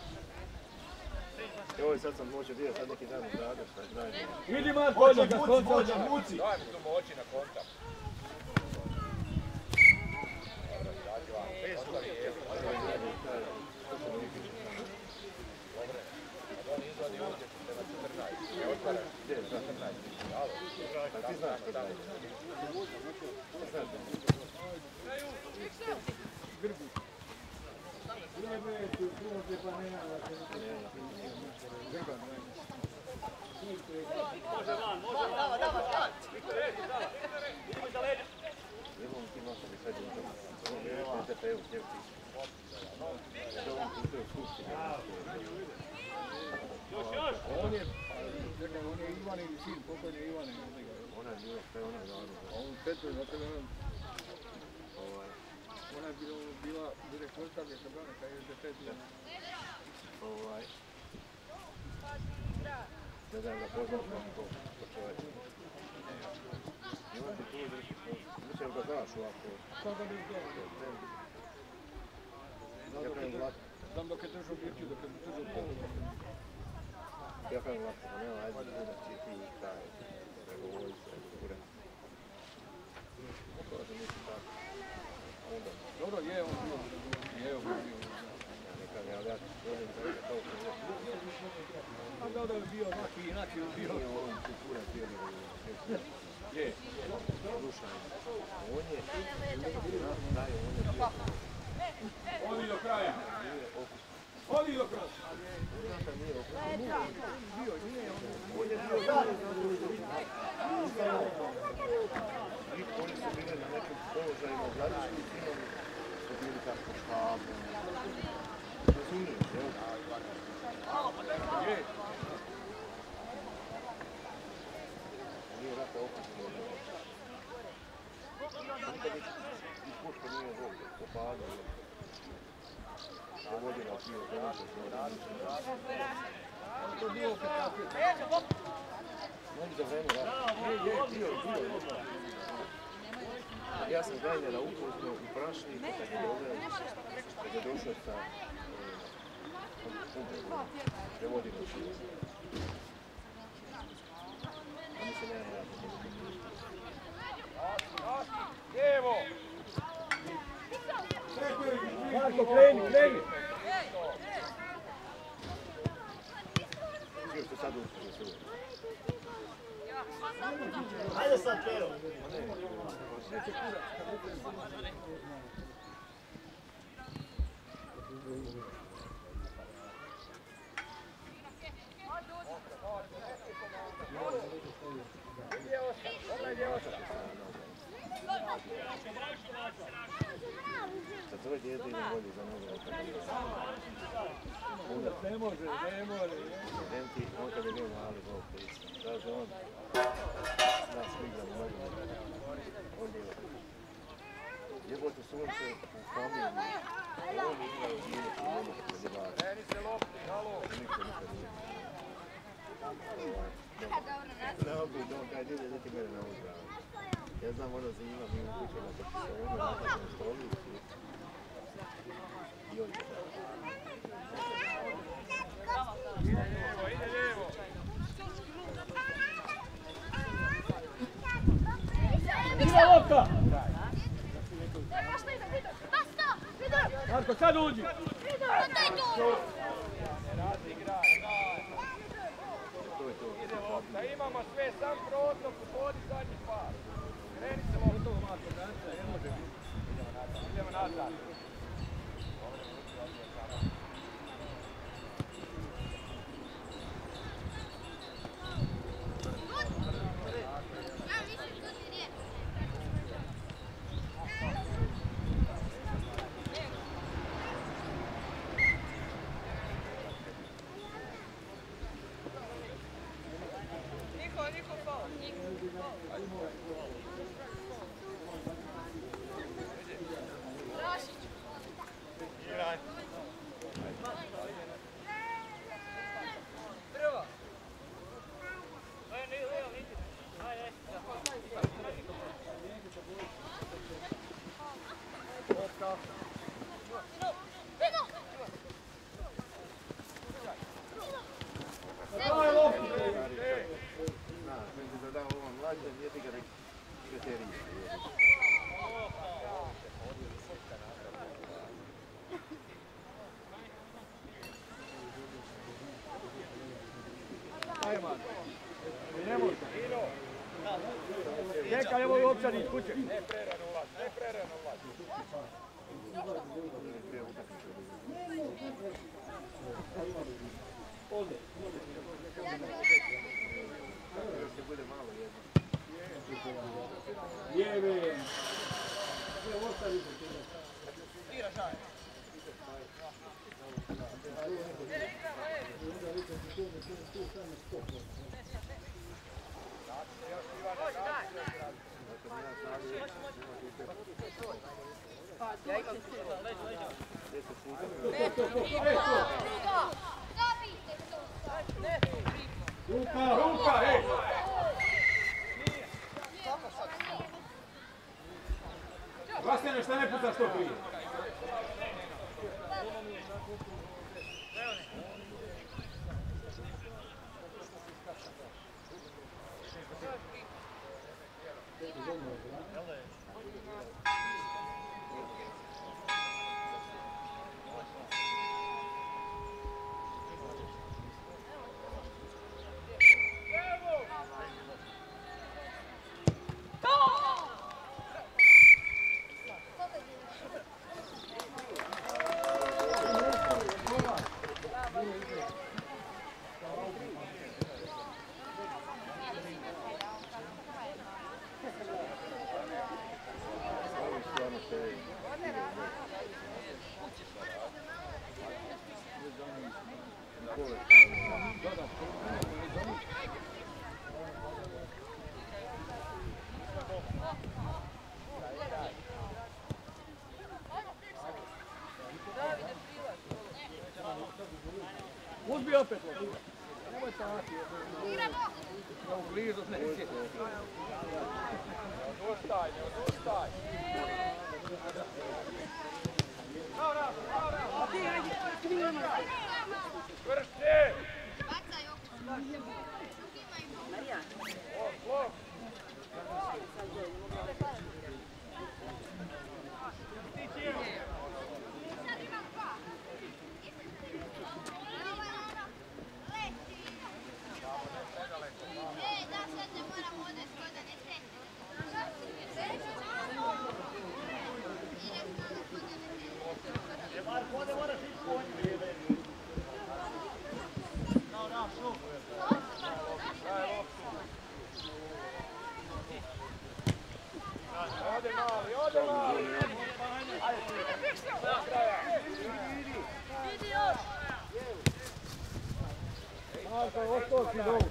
Evo sad sam moću dio, sad neki dan u gradu, šta je znaju. Vidi Marko, odmah ga kontra. Daj mi tu moći na kontakt. Dobro, izađi van. Ostavi, evo. Dobre. Kad on izvadi ovdje, ćete na četrnaest. Ne otvaraj. Gdje je četrnaest? Alo. A ti znaš što je? Ti znaš što je? Grgu. Može van, može van! Dava, dava, dava! Viktor, reci, dava! Idemo iza leđa! Imam ti nosom i sad je to. Ovo je još T P U, gdje ti? Da ovom putuje skupštine. Još, još! On je, čekaj, on je Ivan ili sin, pokojni Ivan. Ona je bila, sve ona je dana. A on Petro, zato je ona, Ovaj, ona je bila, bila direktorka Vjetrbrana, kada je S D P bila. ovaj... Ne znam da poznam ko ko čovjek. Ima ti tu drži, mislim ga znaš ovako. Sada bi dobro. Ja pravim glatko. Znam dok je držao birću, dok je držao polu. Ja pravim glatko, pa nema, ajde da ti ti taj, pregovojice, ure. Kaže, mislim tako. Onda, Dobro, je on bio, je on bio. ja nekad, ja ja ti volim da je to što je. A da da je bio onaki, inače je bio. Nije on kultura bio nego je. Je. Slušaj, on je, daje, on je bio. Odi do kraja. Odi do kraja. Oni su bili na nekim položajima u gradičkim timom, su bili tako štabu. Razumiješ, jel? Je. Nije rata opasno. Nikad i puško nije volio, popadao. Dovodio nas bio dođe, To je bio opet tako. on za vreme rata. Je, je, bio, bio. Ja sam Gajnera upoznao u Prašniku kad je doveo, kad je došao sa Prevodi na svijet. Oni se nema jako. Lijevo! Marko, kreni, kreni! Svi što sad uspije se uvijek. Ajde sad, Pero! Kad zove dijete ide bolje za nogu. Ne može, ne može. Denti, on kad je bio mali gol pristo. Kaže on, zna svi igram nogu. On djela. Jebote sunce u familiji. On igra u djeli, u djeli, kad je bar. Meni se lopti, halo! Niko nikad nije. Ne obi, no, kaj djede, da ti mene ne uzdravi. Ja znam ono zima, mi u kuće na kapsonu, na stolici. I on je Ide lijevo, ide lijevo! Ida lopta! Marko, sad uđi! Razigraj, ide lopta, imamo sve, sam protok, vodi zadnji par. Kreni se lopta. Marko, danca, ne može biti. Idemo nazad. Čekaj, evo je općani iz kuće. Ne prerano ulaz, ne prerano ulaz. Lijeve. Ruka, ruka, ej! Vlastene, šta ne pucaš to prije? Uzbi opet, nemoj tako. Evo blizu neće. Ne odustaj, ne odustaj. A ti, ajde, ti Vršće! Marija. O, slov! Ode mali, ode mali! Idi još! Marko, ostao si dolu.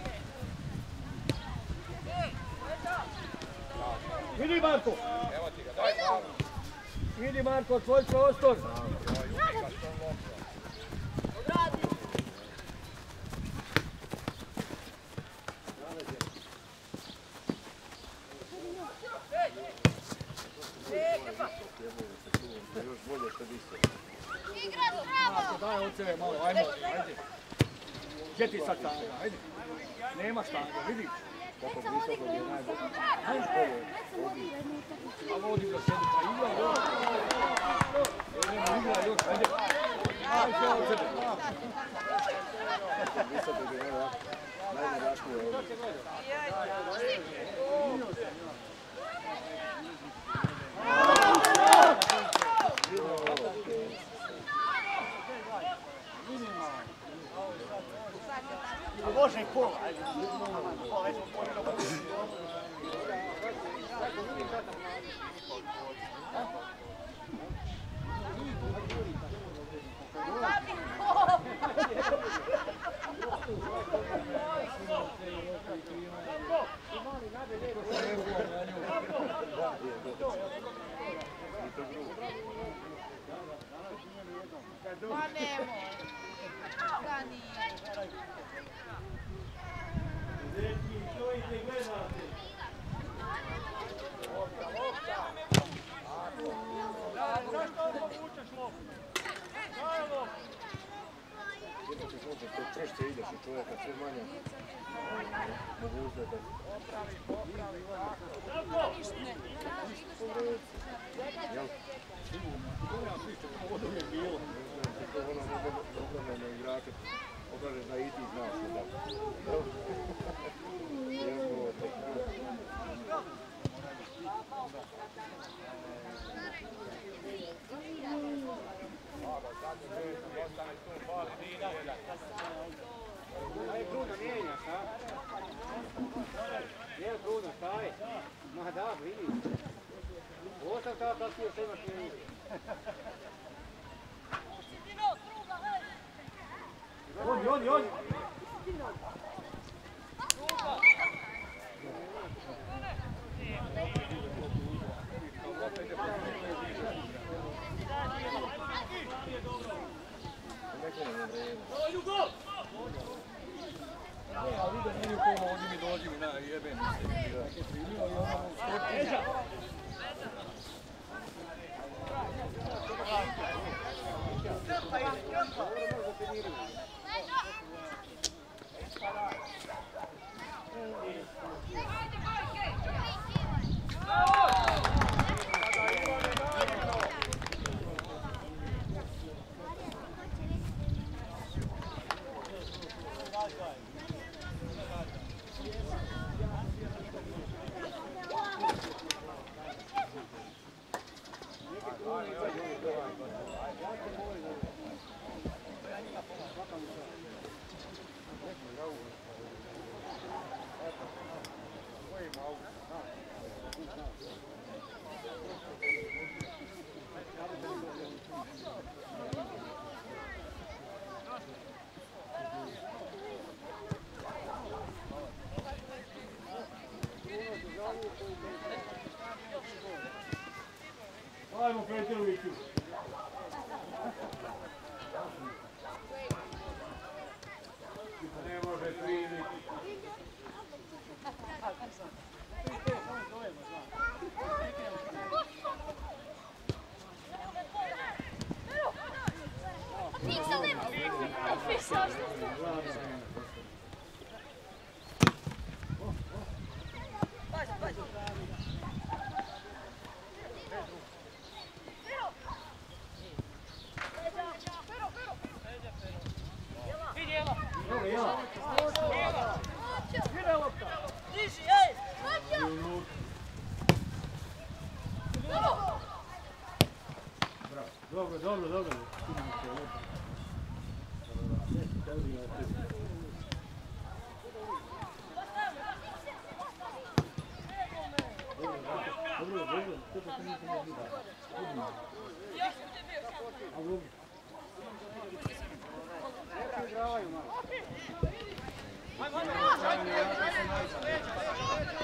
Vidi Marko! Evo ti ga, daj malo! Vidi Marko, tvoj prostor! Još bolje što više. Marko, daj od sebe malo, ajmo, ajde. Gdje ti sad tanga, ajde. Nema štanga, vidi. Kako visoko je najbolje. A vodi da sjedi, pa igra još. Idemo, igra još, ajde. Ajde sve od sebe. Visoko je najbolje ovdje. A može i pola, ajde. Pola, ajde, pola. Ma nemoj. Da nije. Dečki, što ih ne gledate? Zašto ovo vučeš loptu? Daj loptu! Jedno ćeš loptu, što češće ideš u čovjeka, sve manje mogućnost da... Popravi, popravi, Jel? Ja svi što ovo da je bilo. To ono ogromne igrače pokažeš da i ti znaš da. Jel to tako? Aj Bruno mijenjaš, a? Jel Bruno, šta je? Ma da, vidi. Ostav ta kasnije se imaš mijenjati. Odi, odi, odi! Ja vidim, nije komo, odi mi, dođi mi, na, jebem se. Primio i ono skoči. Fiksa, nema! Fiksa, što ste? Pazi, pazi. Diži, ej! Dobro, dobro, dobro. Dobro, dobro, to pa nisam vidio. A dobro. Ajmo, ajmo, ajmo, ajmo, ajmo, ajmo, ajmo, ajmo,